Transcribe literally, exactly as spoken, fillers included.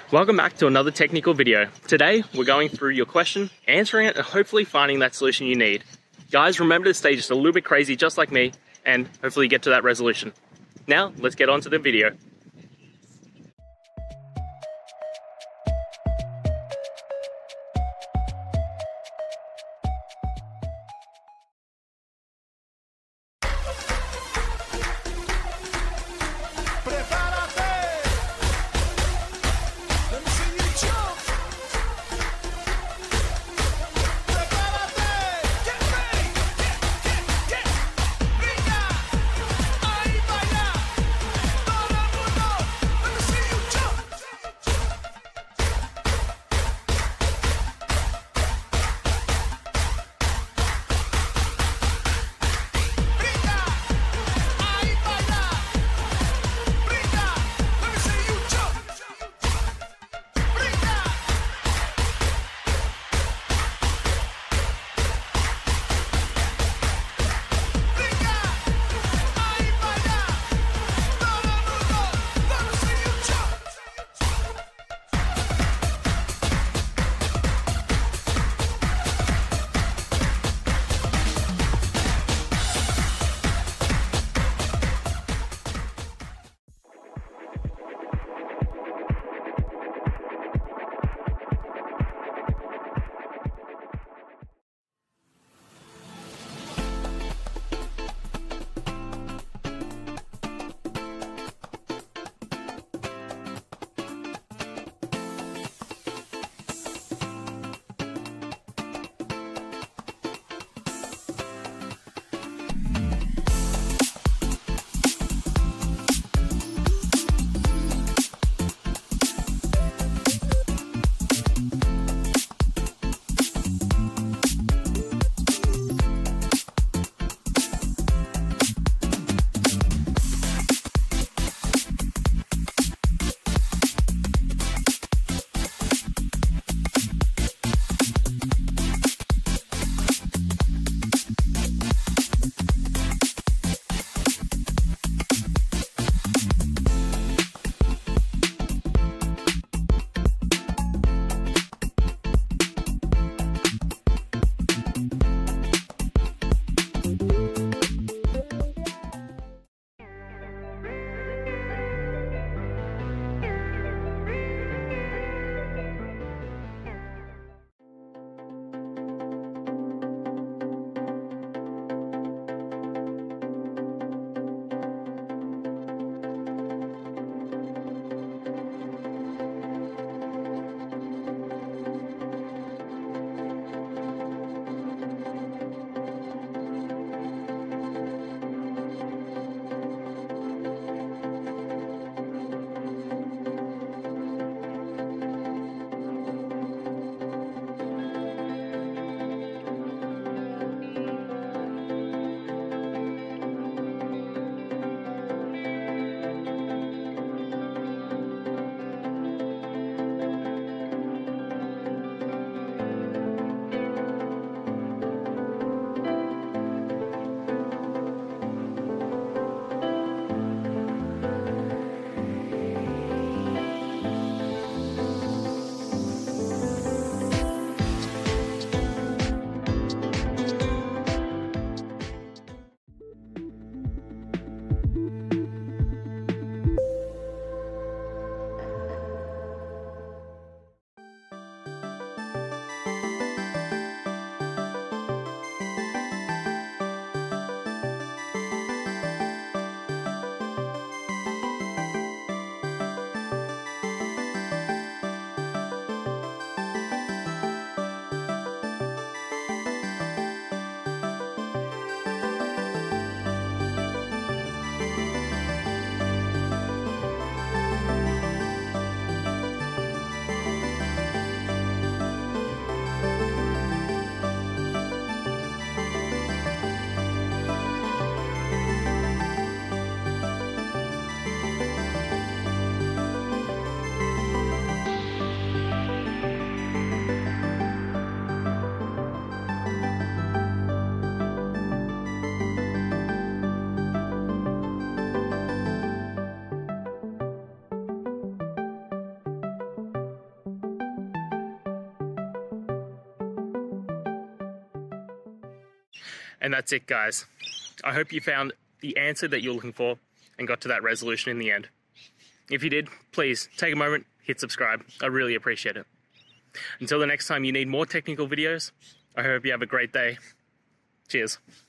Welcome back to another technical video. Today, we're going through your question, answering it, and hopefully finding that solution you need. Guys, remember to stay just a little bit crazy, just like me, and hopefully get to that resolution. Now, let's get on to the video. And that's it, guys. I hope you found the answer that you're looking for and got to that resolution in the end. If you did, please take a moment, hit subscribe. I really appreciate it. Until the next time you need more technical videos, I hope you have a great day. Cheers.